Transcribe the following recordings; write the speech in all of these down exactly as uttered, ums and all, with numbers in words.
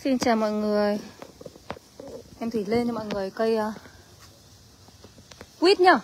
Xin chào mọi người. Em Thủy lên cho mọi người cây uh, quýt nhá.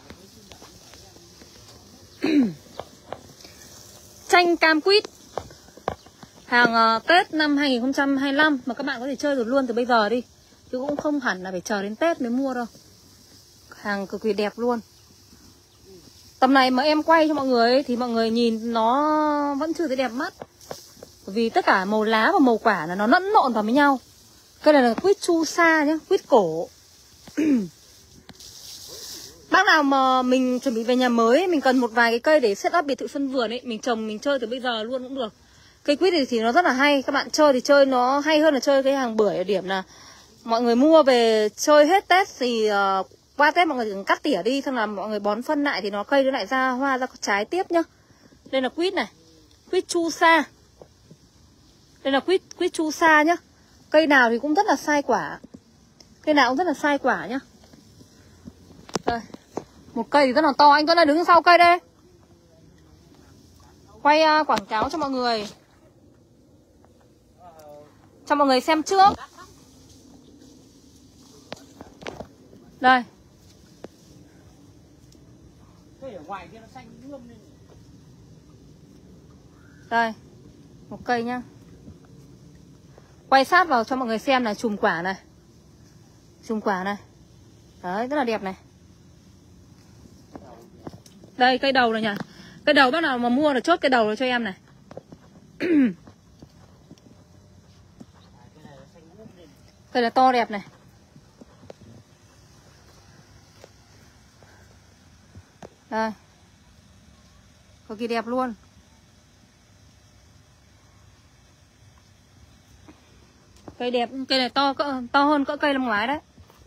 Chanh cam quýt. Hàng uh, Tết năm hai nghìn không trăm hai mươi lăm mà các bạn có thể chơi được luôn từ bây giờ đi. Chứ cũng không hẳn là phải chờ đến Tết mới mua đâu. Hàng cực kỳ đẹp luôn. Tầm này mà em quay cho mọi người ấy, thì mọi người nhìn nó vẫn chưa thấy đẹp mắt. Bởi vì tất cả màu lá và màu quả là nó lẫn lộn vào với nhau. Cây này là quýt chu sa nhá, quýt cổ. Bác nào mà mình chuẩn bị về nhà mới, mình cần một vài cái cây để set up biệt thự sân vườn ấy, mình trồng mình chơi từ bây giờ luôn cũng được. Cây quýt này thì nó rất là hay, các bạn chơi thì chơi nó hay hơn là chơi cái hàng bưởi. Ở điểm là mọi người mua về chơi hết Tết thì uh, qua Tết mọi người chỉ cần cắt tỉa đi, xong là mọi người bón phân lại thì nó cây nó lại ra hoa ra trái tiếp nhá. Đây là quýt này, quýt chu sa. Đây là quýt quýt chu sa nhá. Cây nào thì cũng rất là sai quả. Cây nào cũng rất là sai quả nhá. Đây. Một cây thì rất là to. Anh Tuấn ơi, đứng sau cây đây. Quay uh, quảng cáo cho mọi người. Cho mọi người xem trước. Đây. Đây. Một cây nhá. Quay sát vào cho mọi người xem là chùm quả này. Chùm quả này. Đấy, rất là đẹp này. Đây, cây đầu này nhỉ. Cây đầu bác nào mà mua là chốt cây đầu rồi cho em này. Cây là to đẹp này. Đây. Cực kỳ đẹp luôn. Cây đẹp, cây này to cỡ, to hơn cỡ cây năm ngoái đấy.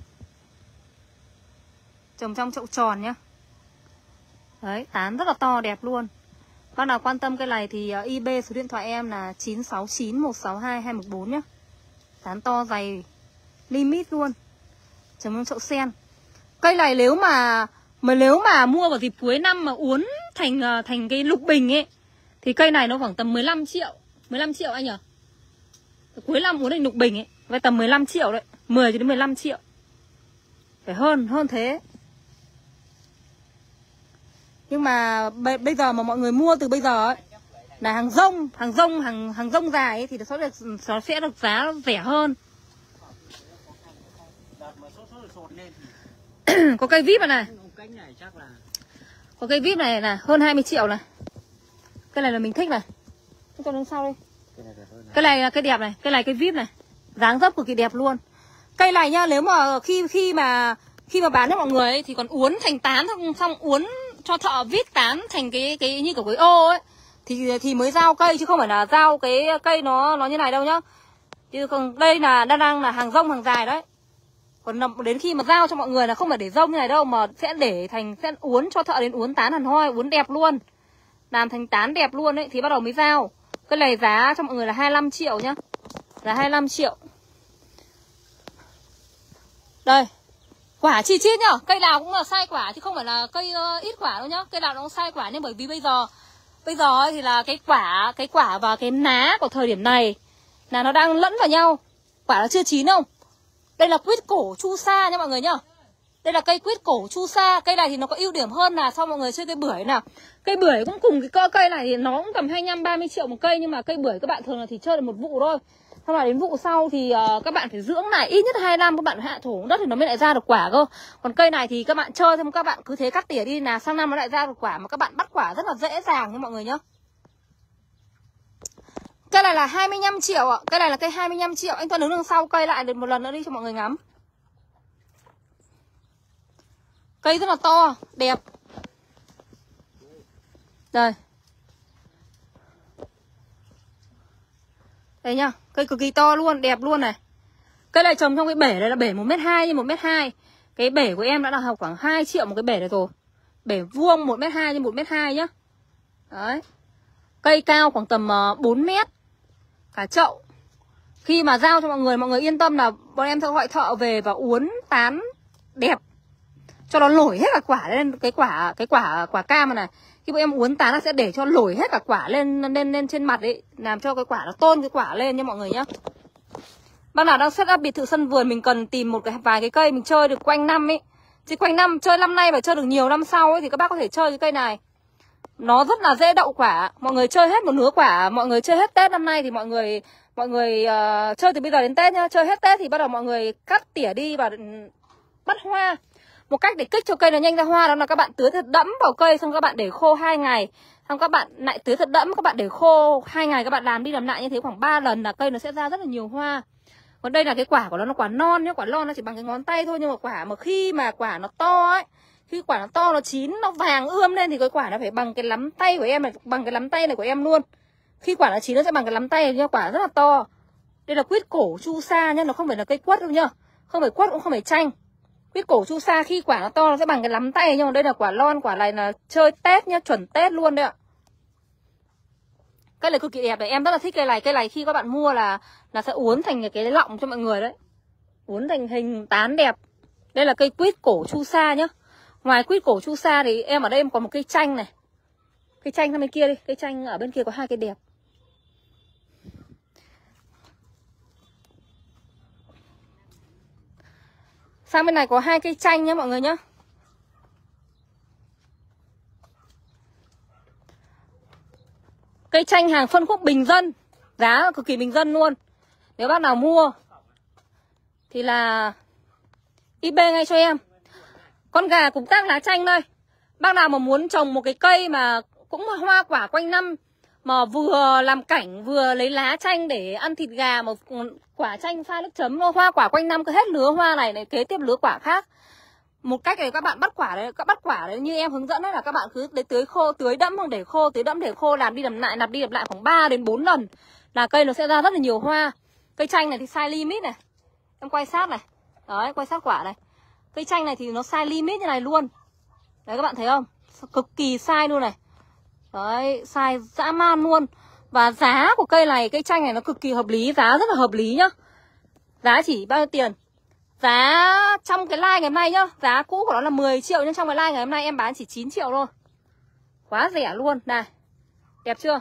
Trồng trong chậu tròn nhá. Đấy, tán rất là to đẹp luôn. Bác nào quan tâm cây này thì uh, i bê số điện thoại em là chín sáu chín một sáu hai hai một bốn nhá. Tán to dày limit luôn. Trồng trong chậu sen. Cây này nếu mà mà nếu mà mua vào dịp cuối năm mà uốn thành uh, thành cái lục bình ấy thì cây này nó khoảng tầm mười lăm triệu. mười lăm triệu anh nhỉ? Cuối năm uốn thành lục bình ấy, với tầm mười lăm triệu đấy, mười cho đến mười lăm triệu. Phải hơn, hơn thế. Nhưng mà bây giờ mà mọi người mua từ bây giờ ấy là hàng rông, hàng rông, hàng hàng rông dài ấy, thì nó sẽ được nó sẽ được giá rẻ hơn. Có cây vip này. Có cây vip này là hơn hai mươi triệu này. Cái này là mình thích này. Cái con đằng sau đây. Cái này là cây đẹp này, cây này cây vip này. Dáng dấp cực kỳ đẹp luôn. Cây này nhá, nếu mà khi khi mà khi mà bán cho mọi người ấy, thì còn uốn thành tán xong, xong uốn cho thợ vít tán thành cái cái như kiểu cái ô ấy thì thì mới giao cây, chứ không phải là giao cái cây nó nó như này đâu nhá. Chứ còn đây là đang đang là hàng rông hàng dài đấy. Còn đến khi mà giao cho mọi người là không phải để rông như này đâu, mà sẽ để thành sẽ uốn cho thợ đến uốn tán hẳn hoi, uốn đẹp luôn. Làm thành tán đẹp luôn ấy thì bắt đầu mới giao. Cái này giá cho mọi người là hai mươi lăm triệu nhá. Là hai mươi lăm triệu. Đây. Quả chi chít nhá. Cây nào cũng là sai quả chứ không phải là cây uh, ít quả đâu nhá. Cây nào nó cũng sai quả, nhưng bởi vì bây giờ Bây giờ ấy thì là cái quả Cái quả và cái ná của thời điểm này là nó đang lẫn vào nhau. Quả nó chưa chín không. Đây là quýt cổ chu sa nha mọi người nhá. Đây là cây quýt cổ chu sa. Cây này thì nó có ưu điểm hơn là sau mọi người chơi cây bưởi nào. Cây bưởi cũng cùng cái cỡ cây này thì nó cũng tầm hai mươi lăm ba mươi triệu một cây. Nhưng mà cây bưởi các bạn thường là chỉ chơi được một vụ thôi. Xong là đến vụ sau thì uh, các bạn phải dưỡng lại ít nhất hai năm, các bạn hạ thổ đất thì nó mới lại ra được quả cơ. Còn cây này thì các bạn chơi xong các bạn cứ thế cắt tỉa đi là sang năm nó lại ra được quả, mà các bạn bắt quả rất là dễ dàng nha mọi người nhá. Cây này là hai mươi lăm triệu ạ. Cây này là cây hai mươi lăm triệu. Anh Tuấn đứng đằng sau cây lại được một lần nữa đi cho mọi người ngắm. Cây rất là to, đẹp. Đây. Đây nhá, cây cực kỳ to luôn, đẹp luôn này. Cây này trồng trong cái bể này là bể một mét hai trên một mét hai. Cái bể của em đã là học khoảng hai triệu một cái bể này rồi. Bể vuông một mét hai trên một mét hai nhá. Đấy. Cây cao khoảng tầm bốn mét. Cả chậu. Khi mà giao cho mọi người, mọi người yên tâm là bọn em sẽ gọi thợ về và uốn tán đẹp. Cho nó nổi hết cả quả lên cái quả cái quả quả cam này. Khi bọn em uốn tán là sẽ để cho nổi hết cả quả lên lên lên trên mặt ấy, làm cho cái quả nó tôn cái quả lên nha mọi người nhá. Bác nào đang set up biệt thự sân vườn, mình cần tìm một cái vài cái cây mình chơi được quanh năm ấy. Chứ quanh năm chơi năm nay và chơi được nhiều năm sau ấy thì các bác có thể chơi cái cây này. Nó rất là dễ đậu quả. Mọi người chơi hết một nửa quả, mọi người chơi hết Tết năm nay thì mọi người mọi người uh, chơi từ bây giờ đến Tết nhá. Chơi hết Tết thì bắt đầu mọi người cắt tỉa đi và bắt hoa. Một cách để kích cho cây nó nhanh ra hoa đó là các bạn tưới thật đẫm vào cây, xong các bạn để khô hai ngày. Xong các bạn lại tưới thật đẫm, các bạn để khô hai ngày, các bạn làm đi làm lại như thế khoảng ba lần là cây nó sẽ ra rất là nhiều hoa. Còn đây là cái quả của nó, nó quả non nhá, quả non nó chỉ bằng cái ngón tay thôi, nhưng mà quả mà khi mà quả nó to ấy, khi quả nó to, nó chín, nó vàng ươm lên thì cái quả nó phải bằng cái nắm tay của em này, bằng cái nắm tay này của em luôn. Khi quả nó chín nó sẽ bằng cái nắm tay nhá, quả rất là to. Đây là quýt cổ chu sa nhá, nó không phải là cây quất đâu nhá. Không phải quất cũng không phải chanh. Quýt cổ chu sa khi quả nó to nó sẽ bằng cái nắm tay, nhưng mà đây là quả lon, quả này là chơi Tết nhá, chuẩn Tết luôn đấy ạ. Cây này cực kỳ đẹp đấy, em rất là thích cây này. Cây này khi các bạn mua là là sẽ uốn thành cái lọng cho mọi người đấy. Uốn thành hình tán đẹp. Đây là cây quýt cổ chu sa nhá. Ngoài quýt cổ chu sa thì em ở đây em còn một cây chanh này. Cây chanh sang bên kia đi, cây chanh ở bên kia có hai cây đẹp. Sang bên này có hai cây chanh nhá mọi người nhá. Cây chanh hàng phân khúc bình dân, giá cực kỳ bình dân luôn. Nếu bác nào mua thì là i bê ngay cho em. Con gà cũng tác lá chanh đây. Bác nào mà muốn trồng một cái cây mà cũng hoa quả quanh năm, mà vừa làm cảnh vừa lấy lá chanh để ăn thịt gà, mà quả chanh pha nước chấm, hoa quả quanh năm, cứ hết lứa hoa này này kế tiếp lứa quả khác. Một cách này các bạn bắt quả đấy, các bắt quả đấy như em hướng dẫn đấy, là các bạn cứ lấy tưới khô, tưới đẫm hoặc để khô, tưới đẫm để khô, làm đi làm lại, làm đi làm lại khoảng ba đến bốn lần là cây nó sẽ ra rất là nhiều hoa. Cây chanh này thì size limit này. Em quay sát này. Đấy, quay sát quả này. Cây chanh này thì nó size limit như này luôn. Đấy các bạn thấy không? Cực kỳ size luôn này. Đấy, size dã man luôn. Và giá của cây này, cây chanh này nó cực kỳ hợp lý, giá rất là hợp lý nhá. Giá chỉ bao nhiêu tiền? Giá trong cái like ngày hôm nay nhá, giá cũ của nó là mười triệu, nhưng trong cái like ngày hôm nay em bán chỉ chín triệu thôi. Quá rẻ luôn. Này, đẹp chưa?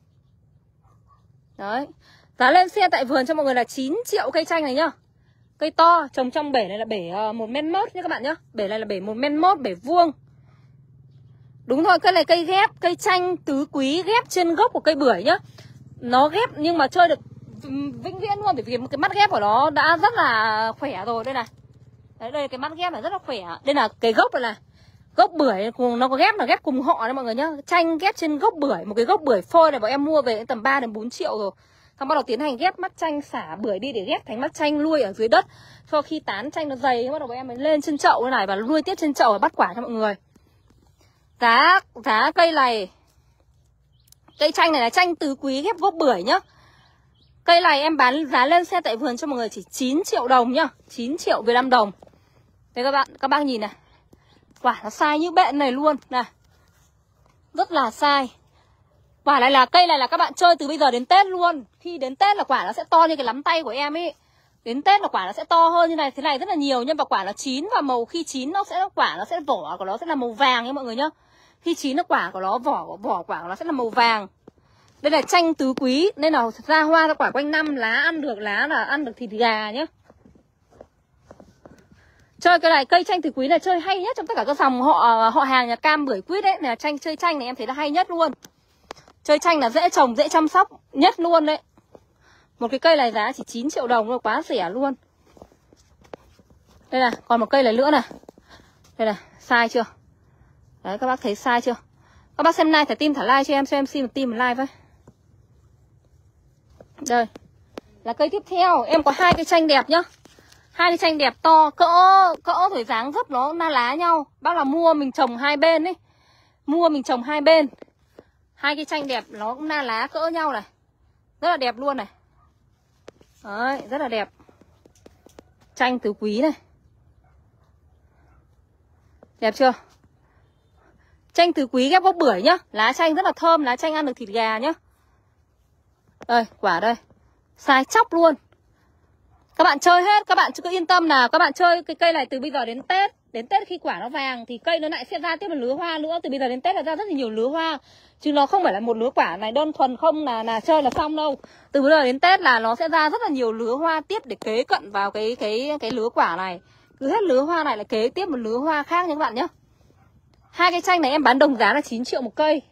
Đấy. Giá lên xe tại vườn cho mọi người là chín triệu cây chanh này nhá. Cây to, trồng trong bể này là bể uh, một mét mốt nhá các bạn nhá. Bể này là bể một mét mốt, bể vuông. Đúng rồi, cây này cây ghép, cây chanh tứ quý ghép trên gốc của cây bưởi nhá. Nó ghép nhưng mà chơi được vĩnh viễn luôn, bởi vì cái mắt ghép của nó đã rất là khỏe rồi. Đây này. Đấy, đây cái mắt ghép này rất là khỏe. Đây là cái gốc này này. Gốc bưởi nó có ghép là ghép cùng họ đấy mọi người nhá. Chanh ghép trên gốc bưởi, một cái gốc bưởi phôi này bọn em mua về tầm ba đến bốn triệu rồi. Xong bắt đầu tiến hành ghép mắt chanh, xả bưởi đi để ghép thành mắt chanh nuôi ở dưới đất. Cho khi tán chanh nó dày, bắt đầu bọn em mới lên trên chậu này và nuôi tiếp trên chậu và bắt quả cho mọi người. Giá giá cây này, cây chanh này là chanh tứ quý ghép gốc bưởi nhá. Cây này em bán giá lên xe tại vườn cho mọi người chỉ chín triệu đồng nhá. chín triệu Việt Nam đồng. Đây các bạn, các bác nhìn này. Quả nó sai như bện này luôn này. Rất là sai. Quả này là cây này là các bạn chơi từ bây giờ đến Tết luôn. Khi đến Tết là quả nó sẽ to như cái nắm tay của em ấy. Đến Tết là quả nó sẽ to hơn như này, thế này rất là nhiều. Nhưng mà quả nó chín và màu khi chín nó sẽ quả nó sẽ vỏ của nó sẽ là màu vàng nha mọi người nhá. Khi chín nó quả của nó vỏ vỏ quả của nó sẽ là màu vàng. Đây là chanh tứ quý nên là ra hoa ra quả quanh năm, lá ăn được, lá là ăn được thịt gà nhá. Chơi cái này, cây chanh tứ quý này chơi hay nhất trong tất cả các dòng họ họ hàng nhà cam bưởi quýt đấy. Là chanh chơi chanh này em thấy là hay nhất luôn. Chơi chanh là dễ trồng, dễ chăm sóc nhất luôn đấy. Một cái cây này giá chỉ chín triệu đồng thôi, quá rẻ luôn. Đây này, còn một cây này nữa này. Đây này, sai chưa? Đấy, các bác thấy sai chưa? Các bác xem like thả tim thả like cho em, cho em xin một tim một like với. Đây là cây tiếp theo. Em có hai cây chanh đẹp nhá. Hai cây chanh đẹp to, cỡ cỡ rồi dáng dấp nó na lá nhau. Bác là mua mình trồng hai bên ấy. Mua mình trồng hai bên. Hai cây chanh đẹp, nó cũng na lá cỡ nhau này. Rất là đẹp luôn này. Đấy, rất là đẹp. Chanh tứ quý này. Đẹp chưa? Chanh tứ quý ghép gốc bưởi nhá. Lá chanh rất là thơm, lá chanh ăn được thịt gà nhá. Đây, quả đây. Sai chóc luôn. Các bạn chơi hết, các bạn cứ yên tâm là các bạn chơi cái cây này từ bây giờ đến Tết. Đến Tết khi quả nó vàng thì cây nó lại sẽ ra tiếp một lứa hoa nữa. Từ bây giờ đến Tết là ra rất là nhiều lứa hoa. Chứ nó không phải là một lứa quả này đơn thuần không là là chơi là xong đâu. Từ bây giờ đến Tết là nó sẽ ra rất là nhiều lứa hoa tiếp để kế cận vào cái cái cái lứa quả này. Cứ hết lứa hoa này là kế tiếp một lứa hoa khác nha các bạn nhé. Hai cái chanh này em bán đồng giá là chín triệu một cây.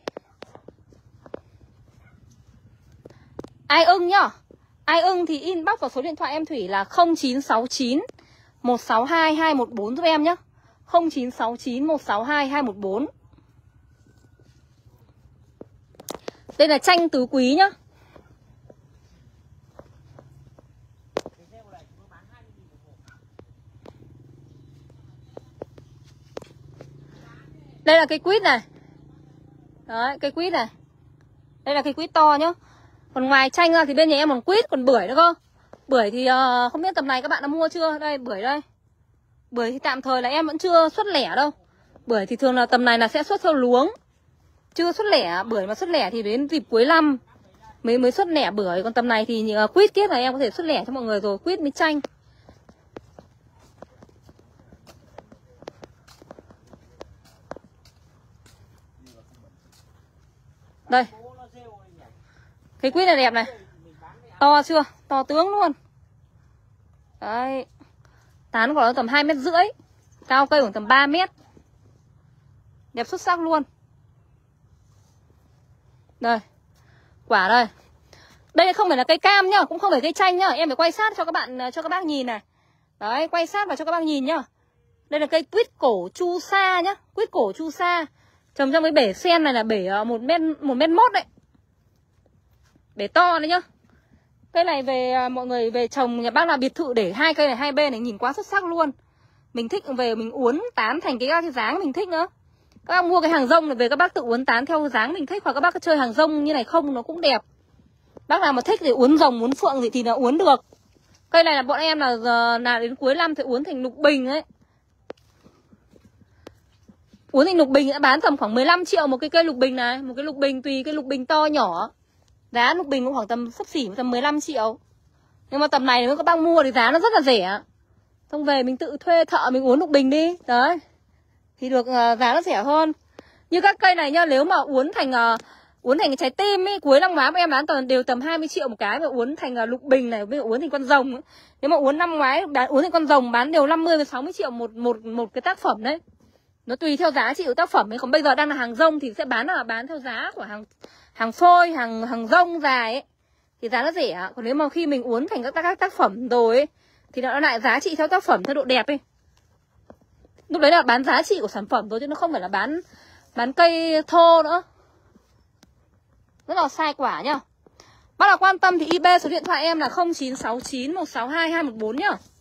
Ai ưng nhá. Ai ưng thì inbox vào số điện thoại em Thủy là không chín sáu chín một sáu hai hai một bốn giúp em nhé. không chín sáu chín một sáu hai hai một bốn. Đây là chanh tứ quý nhá. Đây là cây quýt này. Đấy, cây quýt này. Đây là cây quýt to nhá. Còn ngoài chanh ra thì bên nhà em còn quýt, còn bưởi nữa cơ. Bưởi thì uh, không biết tầm này các bạn đã mua chưa. Đây, bưởi đây. Bưởi thì tạm thời là em vẫn chưa xuất lẻ đâu. Bưởi thì thường là tầm này là sẽ xuất theo luống, chưa xuất lẻ. Bưởi mà xuất lẻ thì đến dịp cuối năm mới mới xuất lẻ bưởi. Còn tầm này thì uh, quýt kiết này em có thể xuất lẻ cho mọi người rồi. Quýt với chanh. Đây. Cái quýt này đẹp này. To chưa? To tướng luôn. Đấy. Tán của nó tầm hai mét rưỡi. Cao cây khoảng tầm ba mét. Đẹp xuất sắc luôn. Đây. Quả đây. Đây không phải là cây cam nhá, cũng không phải cây chanh nhá. Em phải quay sát cho các bạn, cho các bác nhìn này. Đấy, quay sát vào cho các bác nhìn nhá. Đây là cây quýt cổ chu sa nhá. Quýt cổ chu sa. Trồng trong cái bể sen này là bể một mét, một mét mốt đấy. Bể to đấy nhá. Cây này về mọi người về trồng nhà bác là biệt thự để hai cây này hai bên này nhìn quá xuất sắc luôn. Mình thích về mình uốn tán thành cái, cái dáng mình thích nữa. Các bác mua cái hàng rông này về các bác tự uốn tán theo dáng mình thích. Hoặc các bác cứ chơi hàng rông như này không nó cũng đẹp. Bác nào mà thích thì uốn rồng uốn phượng gì thì là uốn được. Cây này là bọn em là là đến cuối năm thì uốn thành lục bình ấy. Uốn thành lục bình đã bán tầm khoảng mười lăm triệu một cái cây lục bình này. Một cái lục bình tùy cái lục bình to nhỏ. Giá lục bình cũng khoảng tầm xấp xỉ tầm mười lăm triệu. Nhưng mà tầm này nếu các bác mua thì giá nó rất là rẻ. Xong về mình tự thuê thợ mình uốn lục bình đi. Đấy. Thì được uh, giá nó rẻ hơn. Như các cây này nhá, nếu mà uốn thành uh, uốn thành cái trái tim ấy, cuối năm ngoái em bán toàn đều tầm hai mươi triệu một cái. Mà uốn thành uh, lục bình này, với uốn thành con rồng ấy. Nếu mà uốn năm ngoái bán uốn thành con rồng bán đều năm mươi đến sáu mươi triệu một một một cái tác phẩm đấy. Nó tùy theo giá trị của tác phẩm ấy. Còn bây giờ đang là hàng rông thì sẽ bán là bán theo giá của hàng hàng phôi, hàng hàng rông dài ấy. Thì giá nó rẻ. Còn nếu mà khi mình uốn thành các, các tác phẩm rồi ấy, thì nó lại giá trị theo tác phẩm, theo độ đẹp ấy. Lúc đấy là bán giá trị của sản phẩm thôi chứ nó không phải là bán bán cây thô nữa. Rất là sai quả nhá. Bác nào quan tâm thì i bê số điện thoại em là không chín sáu chín một sáu hai hai một bốn nhá.